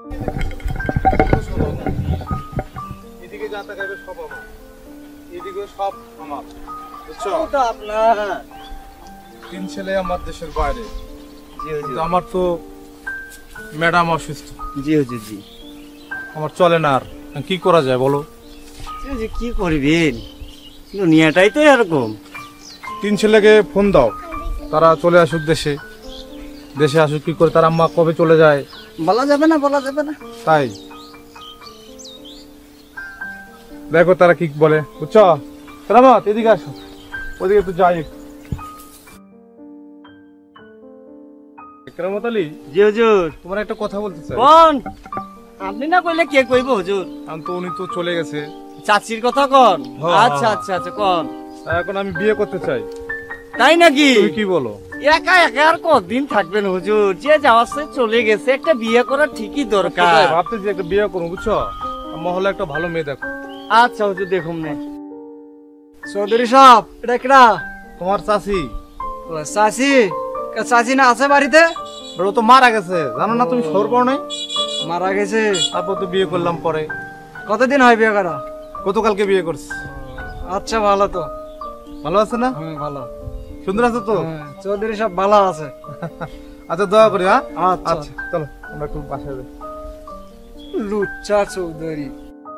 এদিকে যা তাকাবে সব আমার, এদিকে সব আমার, বুঝছো? আপনার 3 ছেলে আমার দেশের বাইরে, কিন্তু আমার তো ম্যাডাম অসুস্থ। জি হুজুর জি। আমার চলে না, আর কি করা যায় বলো? কি করবেন, দুনিয়াটাই তো এরকম। 3 ছেলেকে ফোন দাও, তারা চলে আসুক দেশে। দেশে আসুক, কি করে তার আম্মা কবে চলে যায় বলা যাবে না, বলা যাবে না। তাই দেখো তারা কি বলে, বুঝছো? রামাত এদিকে আসো, ওদিকে তো যাই। রামাত আলী, জি হুজুর। তোমার একটা কথা বলতে চাই। কোন? আপনি না কইলে কে কইব হুজুর? আমি তো, উনি তো চলে গেছে। চাচির কথা কোন? হ্যাঁ, আচ্ছা আচ্ছা আচ্ছা কোন? এখন আমি বিয়ে করতে চাই। তাই নাকি? তুমি কি বলো? একা একা আর কতদিন থাকবেন হুজুর? যে যাওয়াছে চলে গেছে, একটা বিয়ে করা ঠিকই দরকার। ভাবতেছি একটা বিয়ে করবো, বুঝছো? মহলে একটা ভালো মেয়ে দেখো। আচ্ছা হুজুর দেখুন না। চৌধুরী সাহেব, এটা কেডা? তোমার চাচি। চাচি? চাচি না আছে বাড়িতে? ও তো মারা গেছে, জানো না তুমি? খবর পাও নাই? মারা গেছে? তারপর তো বিয়ে করলাম পরে। কতদিন হয় বিয়ে করা? গতকালকে বিয়ে করছি। আচ্ছা ভালো তো। ভালো আছে না? ভালো। সুন্দর আছে তো? চৌধুরী সব ভালো আছে। আচ্ছা দোয়া করি। হ্যাঁ আচ্ছা আচ্ছা, চলো আমরা একটু বাসায় যাই। লুচ্চা চৌধুরী।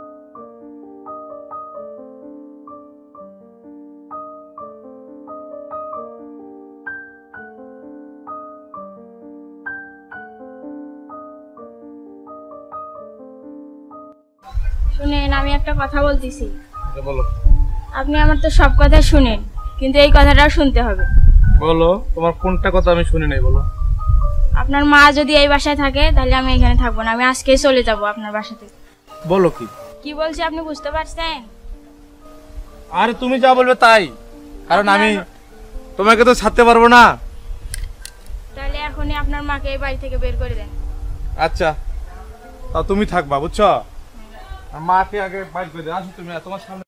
শুনেন, আমি একটা কথা বলতেছি। বলো। আপনি আমার তো সব কথা শুনেন, কিন্তু এই কথাটাও শুনতে হবে। বলো, তোমার কোনটা কথা আমি শুনি নাই, বলো। আপনার মা যদি এই বাসায় থাকে, তাহলে আমি এখানে থাকবো না, আমি আজকেই চলে যাব আপনার বাসা থেকে। বলো কি? কি বলছি আপনি বুঝতে পারছেন? আরে তুমি যা বলবে তাই, কারণ আমি তোমাকে তো ছাড়তে পারবো না। তাহলে এখনই আপনার মাকে এই বাড়ি থেকে বের করে দেন। আচ্ছা, তাও তুমি থাকবা, বুঝছো? আর মাকে আগে বাইর করে দে। আসো তুমি, তোমার সামনে।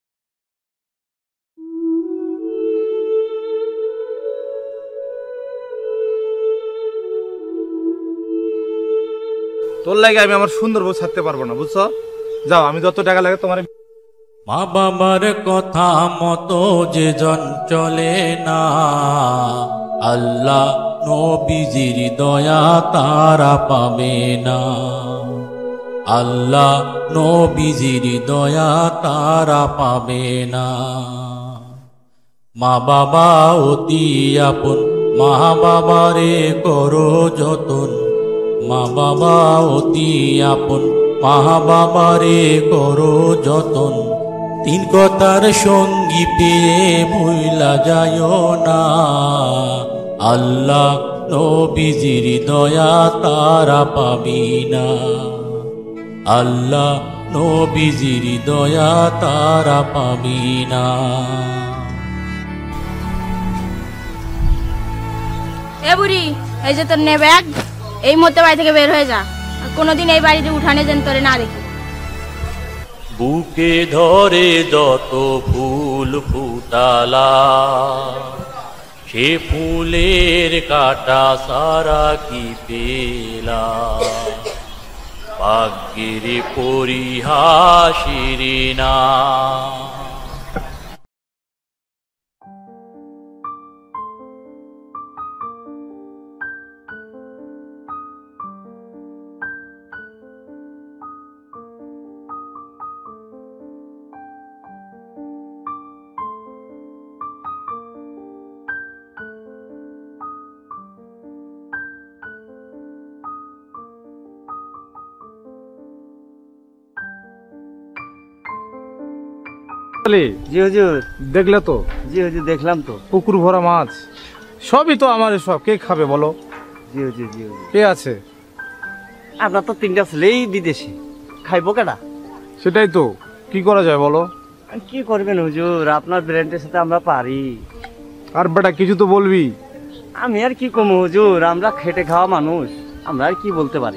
তোর লাগে আমি আমার সুন্দর বউ ছাড়তে পারবো না, বুঝছো? যাও, আমি যত টাকা লাগে তোমার। মা বাবার কথা মতো যে জন চলে না, আল্লাহ নবীজির দয়া তারা পাবে না। আল্লাহ নবীজির দয়া তারা পাবে না। মা বাবা অতি আপন, মা বাবারে করো যতন। মা বাবা অতি আপন, মা বাবারে করো যতন। 3 কথার সঙ্গী পেয়ে ভুইলা যায়ও না, আল্লাহ নবীজির দয়া তারা পাবি না। আল্লাহ নবীজির দয়া তারা পাবি না। এ বুড়ি, এই যে তোর নে ব্যাগ, এই মুহূর্তে বাড়ি থেকে বের হয়ে যা। আর কোনোদিন এই বাড়িতে উঠানে যেন তোরে না দেখি। বুকে ধরে যত ফুল ফুটালা, সে ফুলের কাটা সারা কি পেলা। ভাগ্যের পরিহাসিরি না। জি হুজুর। দেখলে তো? জি হুজুর দেখলাম তো। পুকুর ভরা মাছ, সবই তো আমার। সব কে খাবে বলো? জি হুজুর জি হুজুর। কে আছে? আপনার তো 3টা ছেলেই বিদেশে, খাইবো কেডা? সেটাই তো, কি করা যায় বলো? কি করবেন হুজুর, আপনার ব্র্যান্ডের সাথে আমরা পারি। আর বেটা কিছু তো বলবি। আমি আর কি কম হুজুর, আমরা খেটে খাওয়া মানুষ, আমরা আর কি বলতে পারি।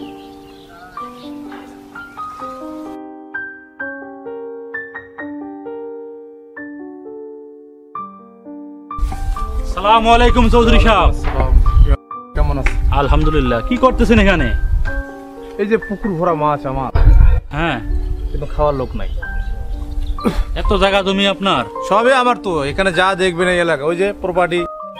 আসসালামু আলাইকুম চৌধুরী সাহেব। কেমন আছো? আলহামদুলিল্লাহ। কি করতেছেন এখানে? এই যে পুকুর ভরা মাছ আমার, হ্যাঁ, কিন্তু খাওয়ার লোক নাই। এত জায়গা জমি আপনার? সবই আমার তো, এখানে যা দেখবেন এই এলাকা, ওই যে প্রপার্টি,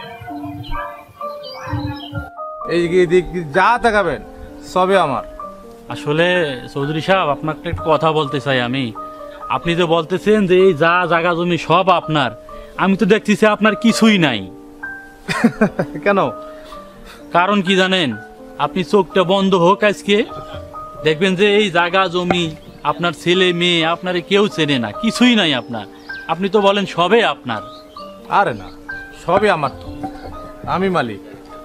এই দিক যা দেখাবেন সবই আমার। আসলে চৌধুরী সাহেব, আপনাকে একটা কথা বলতে চাই আমি। আপনি যে বলতেছেন যে এই যা জায়গা জমি সব আপনার, আমি তো দেখতেছি আপনার কিছুই নাই। কেন? কারণ কি জানেন? আপনি চোখটা বন্ধ হোক আজকে, দেখবেন যে এই জায়গা জমি আপনার ছেলে মেয়ে আপনারে কেউ চেনে না, কিছুই নাই আপনার। আপনি তো বলেন সবে আপনার। আরে না, সবই আমার তো, আমি মালিক।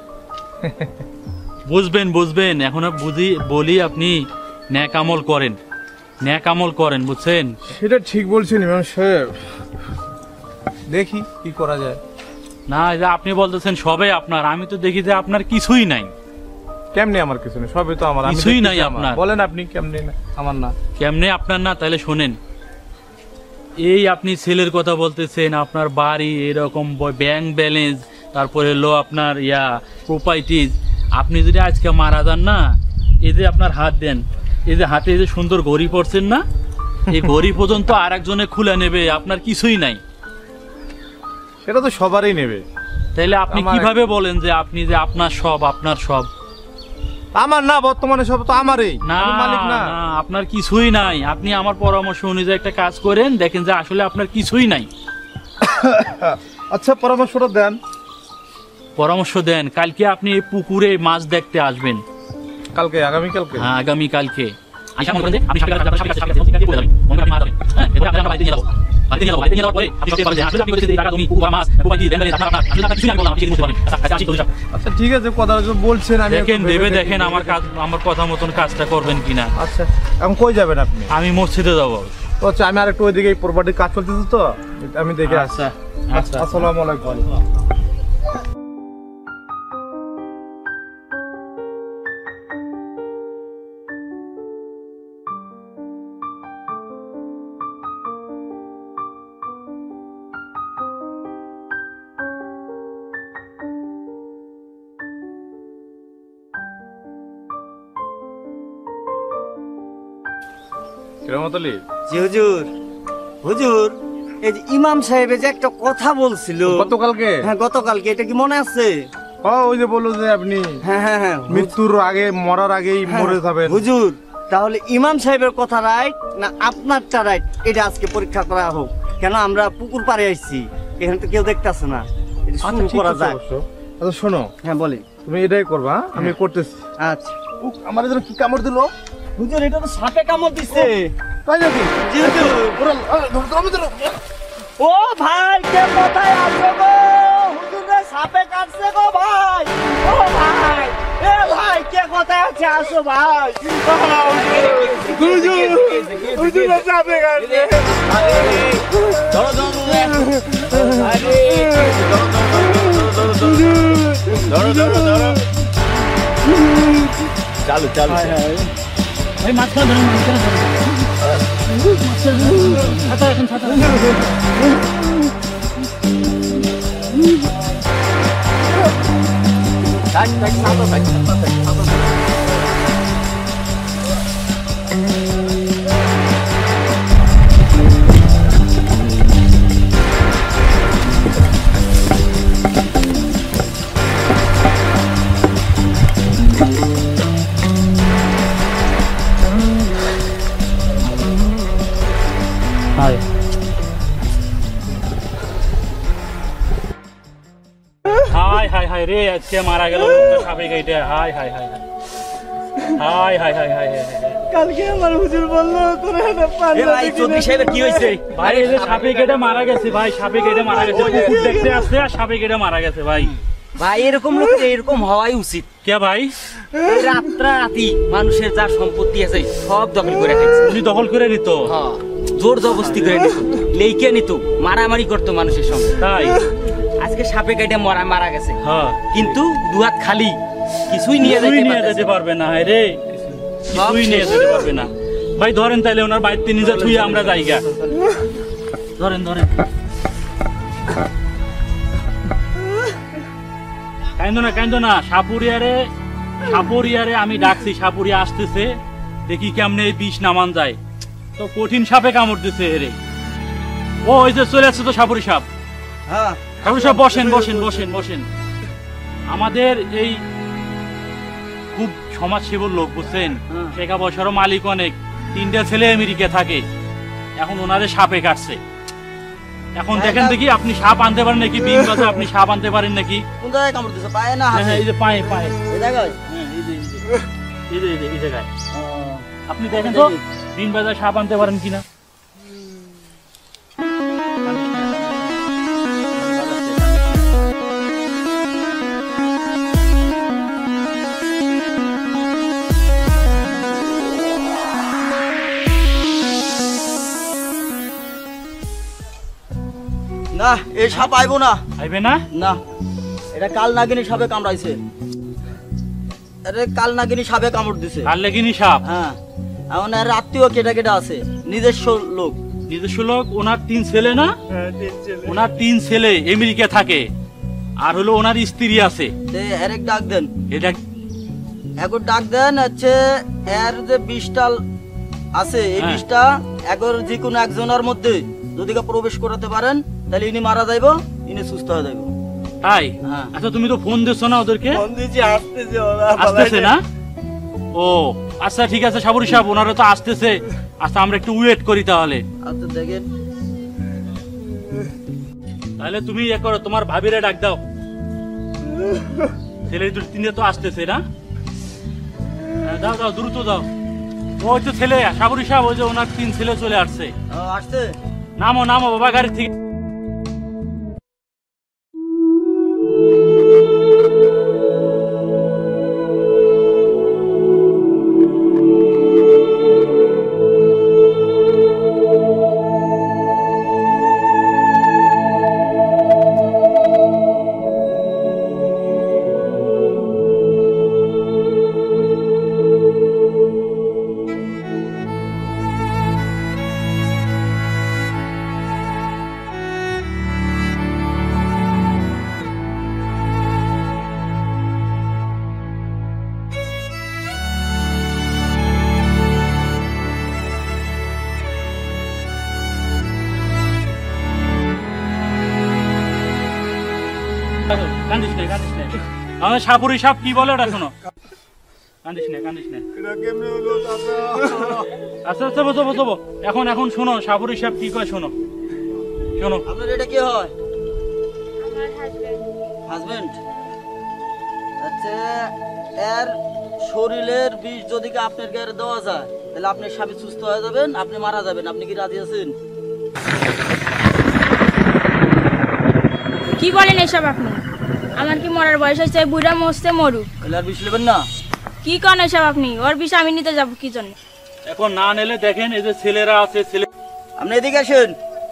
বুঝবেন বুঝবেন, এখন বলি আপনি ন্যাক আমল করেন, ন্যাক আমল করেন, বুঝছেন? সেটা ঠিক বলছেন ইমাম সাহেব, দেখি কি করা যায়। না, এই যে আপনি বলতেছেন সবে আপনার, আমি তো দেখি যে আপনার কিছুই নাই। কেমনে আমার কিছু নেই? সবই তো আমার, আমি কিছুই দেখতেছি নাই আমার। আপনার। বলেন আপনি কেমনে না আমার না? কেমনে আপনার না? তাহলে শোনেন, এই আপনি ছেলের কথা বলতেছেন, আপনার বাড়ি এরকম, ব্যাংক ব্যালেন্স, তারপরে আপনার প্রপার্টিজ, আপনি যদি আজকে মারা যান না, এই যে আপনার হাত দেন, এই যে হাতে এই যে সুন্দর ঘড়ি পড়ছেন না, এই ঘড়ি পর্যন্ত আর একজনে খুলে নেবে, আপনার কিছুই নাই। সেটা তো সবারই নেবে। তাইলে আপনি আমার- কিভাবে বলেন যে আপনি যে আপনার সব, আপনার সব? আমার না, বর্তমানে সব তো আমারই, না আমি মালিক না। না, আপনার কিছুই নাই। আপনি আমার পরামর্শ অনুযায়ী একটা কাজ করেন, দেখেন যে আসলে আপনার কিছুই নাই। আচ্ছা, পরামর্শটা দেন। পরামর্শ দেন, কালকে আপনি এই পুকুরে মাছ দেখতে আসবেন। কালকে? আগামীকালকে? হ্যাঁ, আগামী কালকে। আচ্ছা, মনে করেন যে আপনি সাপে কাটতে যাবেন, সাপে কাটতে যাবেন, করে যাবেন, মনে করেন মারা যাবেন। হ্যাঁ, এরপর আমরা বাড়িতে নিয়ে যাবো। বাড়িতে নিয়ে যাবো, বাড়িতে নিয়ে যাওয়ার পরে আপনি দেখতে পাবেন যে আসলে আপনি বলেছেন যে এই টাকা তুমি পুকুর মাছ, প্রপার্টি, ব্যাংক ব্যালেন্স, আপনার আসলে আপনার কিছুই নাই বললাম, আপনি বুঝতে পারবেন। আচ্ছা, আসি চৌধুরী সাহেব। আচ্ছা ঠিক আছে, কথা বলছেন, আমি দেখেন, একটু ভেবে দেখি দেখেন কি আমার করি। কাজ, আমার কথা মতন কাজটা করবেন কিনা। আচ্ছা, এখন কই যাবেন আপনি? আমি মসজিদে যাবো। আচ্ছা, আমি আরেকটু ওইদিকে প্রপার্টির কাজ চলতেছে তো, আমি দেখে আসছি। আচ্ছা আচ্ছা। আসসালামু আলাইকুম। কিরমতলি? জি হুজুর। হুজুর, এই যে ইমাম সাহেব যে একটা কথা বলছিল গতকালকে? হ্যাঁ, গতকালকে, এটা কি মনে আছে? ওই যে বললো যে আপনি হ্যাঁ হ্যাঁ হ্যাঁ, মৃত্যুর আগে, মরার আগেই হ্যাঁ, মরে যাবেন। হুজুর, তাহলে ইমাম সাহেবের কথা রাইট না আপনারটা রাইট, এটা আজকে পরীক্ষা করা হোক। কেন আমরা পুকুর পাড়ে আসছি, এখানে তো কেউ দেখতেছে না, এটা আচ্ছা, শুরু ঠিক করা আছে যায়। অবশ্য। আচ্ছা শোনো, হ্যাঁ বলি। তুমি এটাই করবা, হ্যাঁ? আমি করতেছি। আচ্ছা আমার এদের কি কামড় দিলো? হুজুর, এটা তো সাপে কামড় দিছে। তাই নাকি? জি হুজুর। ওরা, ধরো, ধরো। ও ভাই, কে কোথায় আছো গো? হুজুর রে সাপে কাটছে গো ভাই। ও ভাই, এ ভাই, কে কোথায় আছে? আসো ভাই। হুজুর, হুজুর রে সাপে কাটছে। চালু চালু ভাই মাছটা ধরুন, মাছটা ধরুন। ছাতা এখন, ছাতা। হাই হাই হাই হাই রে, আজকে মারা গেল লোকটা সাপে কাইটে। হাই হাই হাই হাই হাই হাই হাই হাই হাই। কালকে আমার হুজুর বললো তোরা একটা এ ভাই চৌধুরী সাহেবের কি হয়েছে? ভাই এই যে সাপে কেটে মারা গেছে ভাই, সাপে কেটে মারা গেছে। কুকুর দেখতে আসছে আর সাপে কেটে মারা গেছে ভাই। ভাই এরকম লোক এরকম হওয়াই উচিত। কে ভাই? এই রাত্রারাতি মানুষের যা সম্পত্তি আছে সব দখল করে খাইছে। উনি দখল করে নিত? হ্যাঁ, জোর জবরদস্তি করে নিত, লেইকে নিত, মারামারি করতো মানুষের সঙ্গে। তাই? আজকে সাপে কেটে মারা গেছে, হ্যাঁ, কিন্তু দুহাত খালি, কিছুই নিয়ে কিছুই যেতে নিয়ে পারতেছে যেতে পারবে না। হায় রে, কিছুই নিয়ে যেতে পারবে না। ভাই ধরেন তাইলে, ওনার বাড়িতে নিজে থুয়ে আমরা যাইগা। ধরেন ধরেন। কাইন্দ না, কাইন্দ না, সাপুরিয়ারে সাপুরিয়ারে আমি ডাকছি, সাপুরিয়া আসতেছে, দেখি কেমনে এই বিষ নামান যায়। তো কঠিন সাপে কামড় দিছে এরে। ও ওই যে চলে আসছে তো সাপুরি সাপ। হ্যাঁ সাপুরি সাপ বসেন বসেন বসেন বসেন। আমাদের এই খুব সমাজ সেবক লোক বুঝছেন, টাকা পয়সারও মালিক অনেক, 3টা ছেলে আমেরিকা থাকে, এখন ওনারে সাপে কাটছে। এখন দেখেন দেখি আপনি সাপ আনতে পারেন নাকি, বিন গাছে আপনি সাপ আনতে পারেন নাকি? কোন জায়গায় কামড় দিছে, পায়ে না হ্যাঁ হাতে? এই যে পায়ে পায়ে, এই জায়গায়? হ্যাঁ এই জায়গায় আপনি দেখেন তো বিন বাজার সাপ আনতে পারেন কিনা। না এই সাপ আইবো না। আইবে না? না এটা কাল নাগিনী সাপে কামড়াইছে। আরে কাল নাগিনী সাপে কামড় দিছে। কাল লেগিনি সাপ? হ্যাঁ এখন আর আত্মীয় কেটা কেটা আছে, নিজস্ব লোক। নিজস্ব লোক? ওনার 3 ছেলে না? ওনার 3 ছেলে আমেরিকা থাকে, আর হলো ওনার স্ত্রী আছে। এর এক ডাক দেন, এটা এখন ডাক দেন হচ্ছে এর যে 20টা আছে, এই হ্যাঁ। 20টা এগর যে কোনো একজনের মধ্যে যদি প্রবেশ করাতে পারেন তাহলে ইনি মারা যাইব, ইনি সুস্থ হয়ে যাইব। তাই? হ্যাঁ। আচ্ছা তুমি তো ফোন দিচ্ছ না ওদেরকে? ফোন দিয়েছি, আসতেছে ওরা। আসতেছে না? ও আচ্ছা ঠিক আছে সাবুরি সাহেব, ওনারা তো আসতেছে। আচ্ছা আমরা একটু ওয়েট করি তাহলে। আচ্ছা দেখেন, তাহলে তুমি ইয়ে করো, তোমার ভাবিরে ডাক দাও। ছেলে 2-3 তো আসতেছে না? হ্যাঁ, দাও দাও দ্রুত দাও। ওই তো ছেলে সাবুরি সাহেব, ওই যে ওনার 3 ছেলে চলে আসছে। আসছে। নামো নামো বাবা গাড়ি থেকে। কান্দিস না কান্দিস না, আমাদের সাপুরি সাপ কি বলে ওটা শোনো। কান্দিস না কান্দিস না। আচ্ছা আচ্ছা বসো বসো। এখন এখন শোনো সাপুরি সাপ কি কয় শোনো শোনো। আপনার এটা কি হয়? হাজবেন্ড। আচ্ছা এর শরীরের বিষ যদি আপনার গায়ে দেওয়া যায় তাহলে আপনি স্বামী সুস্থ হয়ে যাবেন, আপনি মারা যাবেন। আপনি কি রাজি আছেন? কি বলেন এসব আপনি? আমার কি মরার বয়স হয়েছে? বুড়া মরতে মরুক। তাহলে আর বিষ নেবেন না? কি করেন এসব আপনি? ওর বিষ আমি নিতে যাবো কি জন্য? এখন না নিলে দেখেন এই যে ছেলেরা আছে, ছেলে আপনি এদিকে আসেন।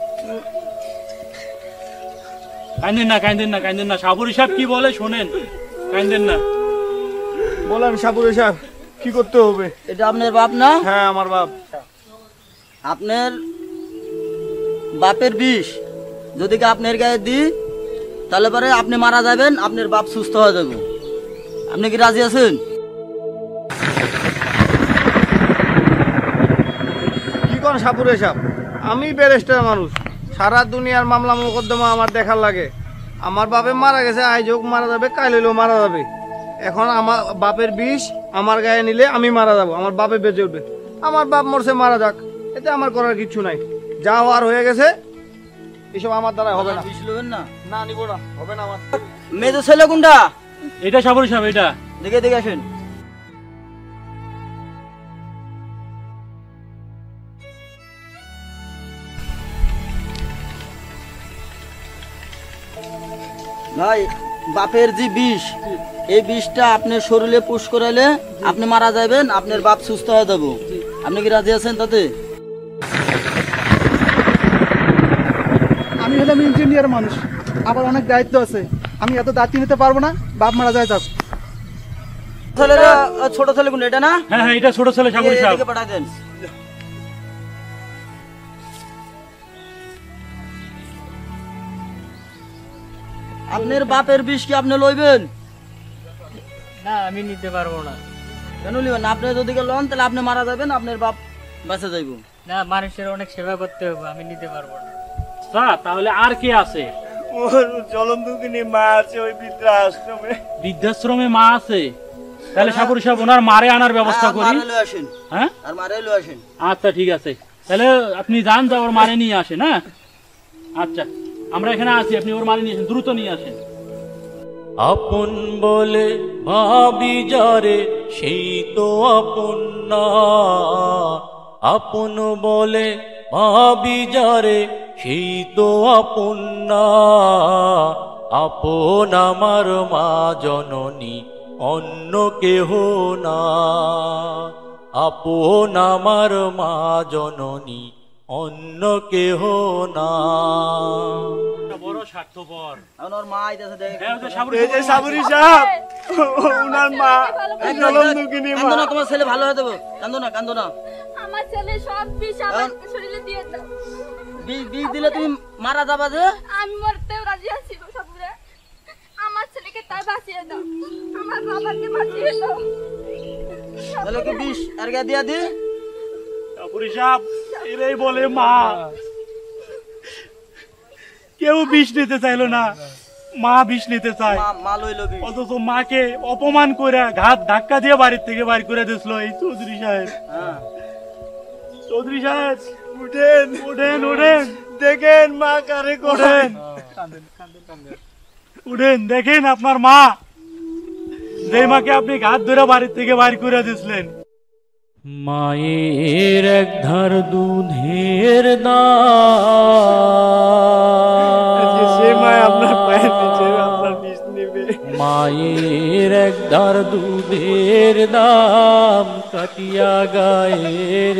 কান্দেন না কান্দেন না কান্দেন না। সাপুরি সাপ কি বলে শোনেন, কান্দেন না। বলেন সাপুরে সাহেব কি করতে হবে? এটা আপনার বাপ না? হ্যাঁ আমার বাপ। আপনার বাপের বিষ যদি আপনার গায়ে দিই তাহলে পরে আপনি মারা যাবেন, আপনার বাপ সুস্থ হয়ে যাবে। আপনি কি রাজি আছেন? কি কোন সাপুরে সাহেব, আমি ব্যারিস্টার মানুষ, সারা দুনিয়ার মামলা মোকদ্দমা আমার দেখার লাগে। আমার বাপে মারা গেছে, আজ হোক মারা যাবে, কাল হইলেও মারা যাবে। এখন আমার বাপের বিষ আমার গায়ে নিলে আমি মারা যাব, আমার বাপে বেঁচে উঠবে। আমার বাপ মরছে, মারা যাক, এতে আমার করার কিচ্ছু নাই। যা হওয়ার হয়ে গেছে, এসব আমার দ্বারা হবে না। বিষ নেবেন না? না নিব না, হবে না আমার। মেয়ে ছেলে কোনটা? এটা সাপুরি সাপ, এটা দেখে দেখে আসেন। ভাই বাপের যে বিষ, এই বিষটা আপনার শরীরে পুশ করাইলে আপনি মারা যাবেন, আপনার বাপ সুস্থ হয়ে যাবো। আপনি কি রাজি আছেন তাতে? আমি হলাম ইঞ্জিনিয়ার মানুষ, আবার অনেক দায়িত্ব আছে। আমি এত দায়িত্ব নিতে পারবো না। বাপ মারা যায় যাক। ছেলেরা ছোট ছেলে কোন এটা না? হ্যাঁ হ্যাঁ এটা ছোট ছেলে সাপুরি সাপ। এদিকে পাঠাই দেন। আপনার বাপের বিষ কি আপনি লইবেন? না আমি নিতে পারবো না। কেন নিবেন? আপনি যদি লন তাহলে আপনি মারা যাবেন, আপনার বাপ বেঁচে যাইব। না, মানুষের অনেক সেবা করতে হবে, আমি নিতে পারবো না। তাহলে আর কে আছে? ওর জলম দুঃখিনী মা আছে ওই বৃদ্ধাশ্রমে। বৃদ্ধাশ্রমে মা আছে? তাহলে সাপুরি সাহেব ওনার মারে আনার ব্যবস্থা করি। মারে লয়ে আসেন, হ্যাঁ আর মারে লয়ে আসেন। আচ্ছা ঠিক আছে, তাহলে আপনি যান, যা ওর মারে নিয়ে আসেন। হ্যাঁ আচ্ছা, আমরা এখানে আছি, আপনি ওর মারে নিয়ে আসেন, দ্রুত নিয়ে আসেন। আপন বলে ভাবি যারে সেই তো আপন না, আপন বলে ভাবি যারে সেই তো আপন না, আপন আমার মা জননী অন্য কেহ না, আপন আমার মা জননী অন্য কেহ না। বড় স্বার্থপর। এখন ওর মা আইতাছে, দেখেন। এই যে সাবরি সাহেব, ওনার মা জলম দুঃখিনী মা। কান্দো না, তোমার ছেলে ভালো হয়ে যাবে, কান্দো না, কান্দো না। আমার ছেলে সব বিষ আমার শরীরে দিয়ে দাও। বিষ দিলে তুমি মারা যাবা যে? আমি মরতেও রাজি আছি গো সাপুরে। আমার ছেলেকে তাই বাঁচিয়ে দাও, আমার বাবাকে বাঁচিয়ে দাও। তাহলে কি বিষ আর গা দিয়া দি? সাপুরি সাহেব, এরাই বলে মা। কেউ বিষ নিতে চাইলো না, মা বিষ নিতে চায়। মা লইলো বিষ। অথচ মাকে অপমান করে ঘাত ধাক্কা দিয়ে বাড়ির থেকে বাড়ি করে দিছিল এই চৌধুরী সাহেব। হ্যাঁ, চৌধুরী সাহেব উঠেন, উঠেন উঠেন, দেখেন মা কারে করেন। উঠেন, দেখেন আপনার মা, যে মাকে আপনি ঘাত ধরে বাড়ির থেকে বাড়ি করে দিছিলেন। মায়ের এক ধার দুধের সে মা আপনার পায়ের নিচে আপনার বিষ নেবে। মায়ের এক ধার দুধের দাম কাটিয়া গায়ের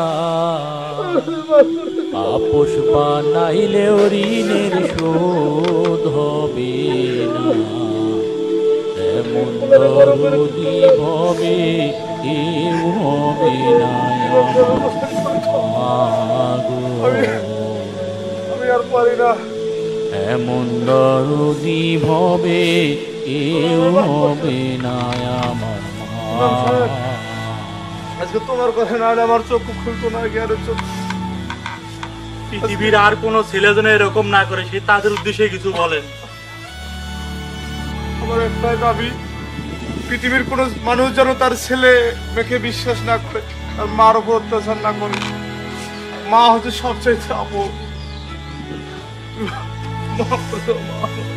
আপোষ বানাইলেও ঋণের শোধ হবে না, এমন দরদি হবে কেউ হবে না আমি আর পারি না। এমন দরদি হবে কেউ হবে না আমার মা। আজকে তোমার কথা না হলে আমার চোখ খুলতো না, গেলে চোখ। পৃথিবীর আর কোন ছেলে যেন এরকম না করে, সে তাদের উদ্দেশ্যে কিছু বলেন। আমার একটাই দাবি, পৃথিবীর কোন মানুষ যেন তার ছেলে মেয়েকে বিশ্বাস না করে, আর মার উপর অত্যাচার না করে। মা হচ্ছে সবচাইতে আপন। মাফ করে দাও, মা।